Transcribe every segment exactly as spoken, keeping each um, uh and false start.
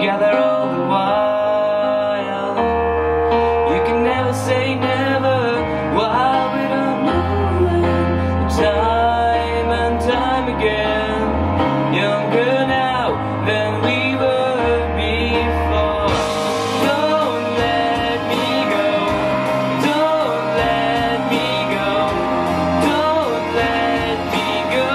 together all the while. You can never say never while we don't know it. Time and time again, younger now than we were before. Don't let me go, don't let me go, don't let me go.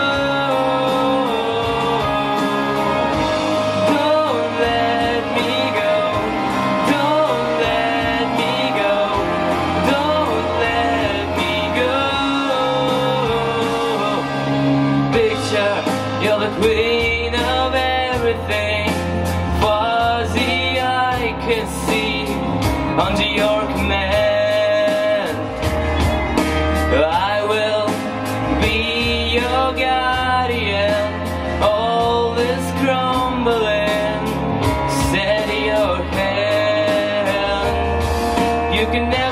Don't let me go, don't let me go, don't let me go. Picture, you're the queen of everything. Far as the eye can see, under your command, I will be your guardian. All is crumbling, steady your hand. You can never